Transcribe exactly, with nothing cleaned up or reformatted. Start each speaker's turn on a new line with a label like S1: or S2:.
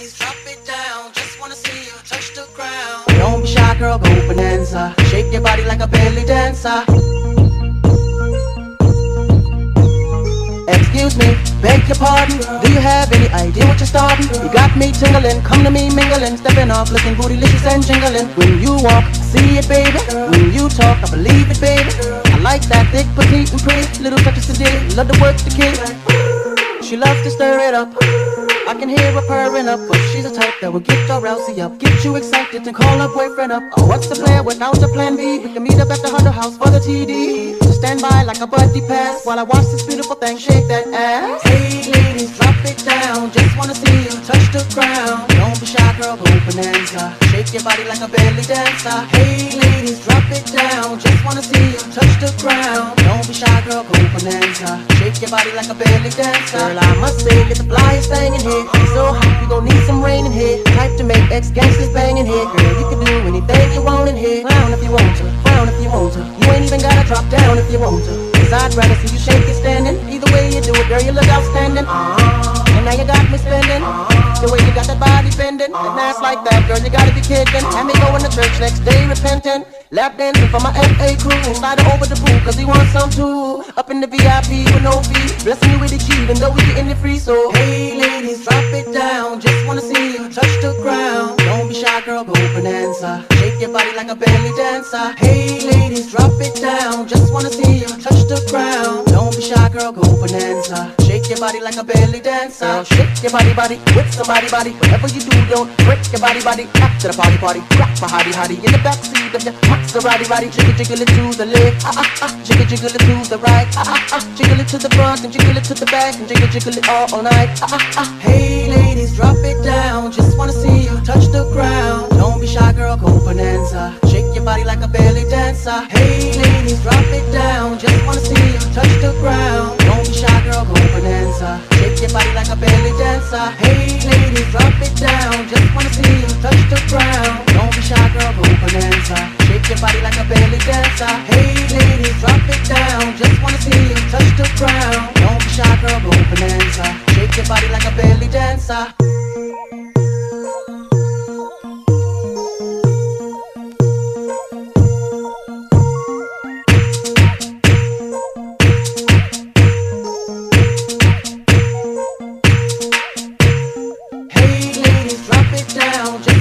S1: ladies, drop it down. Just wanna see you touch the ground.
S2: Don't be shy, girl, go bonanza. Shake your body like a belly dancer. Excuse me, beg your pardon. Do you have any idea what you're starting? You got me tingling, come to me mingling, stepping off, looking bootylicious and jingling. When you walk, see it, baby. When you talk, I believe it, baby. I like that thick, petite, and pretty. Little touches today, love to work the kid. She loves to stir it up. I can hear her purring up, but she's a type that will get your rousey up, get you excited and call her boyfriend up. Oh, what's the plan without the plan B? We can meet up at the Hunter House for the T D. Just stand by like a buddy pass while I watch this beautiful thing shake that ass.
S1: Hey ladies, drop it down. Just wanna see you touch the ground.
S2: Don't be shy, girl, go bonanza. Shake your body like a belly dancer.
S1: Hey ladies, drop it down. Just wanna see you touch the ground.
S2: Don't be shy, girl, go bonanza. Shake your body like a belly dancer. Girl, I must say, you're the flyest thing in here. So hot, we gon' need some rain in here. Type to make ex-gangsters bang in here. Girl, you can do anything you want in here. Frown if you want to, frown if you want to. You ain't even gotta drop down if you want to. Cause I'd rather see you shake it standing. Either way you do it, girl, you look outstanding. uh-huh. And now you got me spending. uh-huh. The way you got that body bending, uh-huh. And ass like that, girl, you gotta be kidding. Have me going to church next day repenting. Lap dancing for my F A crew. Slide her over the pool cause he wants some too. Up in the V I P with no fee. Blessing you with the key even though we getting it free. So
S1: hey ladies, drop it down. Just wanna see you touch the ground.
S2: Don't be shy, girl, go bonanza. Shake your body like a belly dancer.
S1: Hey ladies, drop it down. Just wanna see you touch the ground.
S2: Don't be shy, girl, go bonanza. Shake your body like a belly dancer. Girl, shake your body, body with somebody, body. Whatever you do, don't break your body, body. After the party, party, rock my hottie, hottie in the backseat of your Maserati, roddy. Jiggle, jiggle it to the left, ah ah ah. Jiggle, jiggle it to the right, ah ah ah. Jiggle it to the front and jiggle it to the back and jiggle, jiggle it all, all night, ah ah ah.
S1: Hey ladies, drop it down. Just wanna see you touch the ground.
S2: Don't be shy, girl, go bonanza. Shake your body like a belly dancer.
S1: Hey ladies, drop it down. Just wanna see you touch the ground.
S2: Don't be shy, girl, go bonanza. Shake your body like a belly dancer.
S1: Hey ladies, drop it down. Just wanna see you touch the ground.
S2: Don't be shy, girl, go bonanza. Shake your body like a belly dancer.
S1: Hey ladies, drop it down. Just wanna see you touch the ground.
S2: Don't be shy, girl, go bonanza. Shake your body like a belly dancer.
S1: Hey ladies, drop it down. Just